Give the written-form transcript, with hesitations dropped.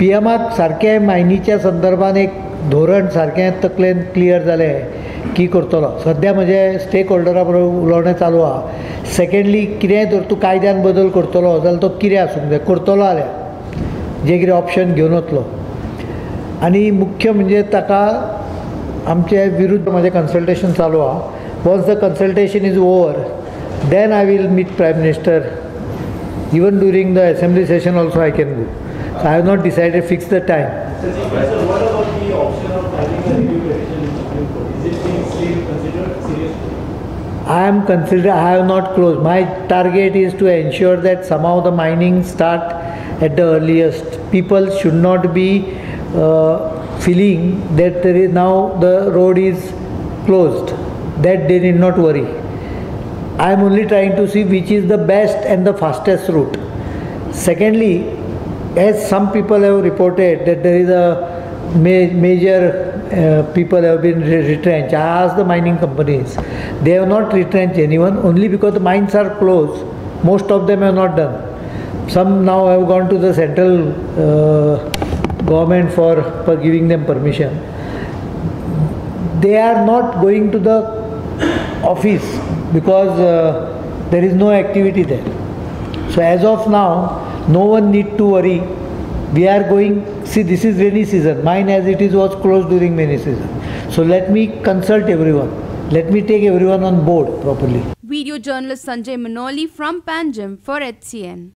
PMाक सारकें मायनीच्या संदर्भान एक धोरण सारकें तकलेन क्लियर जालें की करतलो. सद्या म्हजे स्टेक होल्डरा बरोबर उलोवणें चालू आहा. सेकेंडली कितेंय जर तूं कायद्यान बदल करतलो जाल्यार तो कितें आसूंक जाय, करतलो जाल्यार जे कितें ऑप्शन घेवन वतलो. आनी मुख्य म्हणजे ताका आमचे विरुद्ध म्हजें कन्सल्टेशन चालू आहा. Once the consultation is over, then I will meet prime minister. Even during the assembly session also I can go. So I have not decided, fixed the time. Sir, what about the option of filing a review petition in Supreme Court? Is it being still considered seriously? I have not closed. My target is to ensure that somehow the mining start at the earliest. People should not be feeling that there is now the road is closed. That they need not worry. I am only trying to see which is the best and the fastest route. Secondly, as some people have reported that there is a major people have been retrenched. I asked the mining companies. They have not retrenched anyone, only because the mines are closed. Most of them have not done. Some now have gone to the central government for giving them permission. They are not going to the office because there is no activity there. So as of now, no one need to worry. We are going, see, this is rainy season. Mine as it is was closed during rainy season. So let me consult everyone. Let me take everyone on board properly. Video journalist Sanjay Manoli from Panjim for HCN.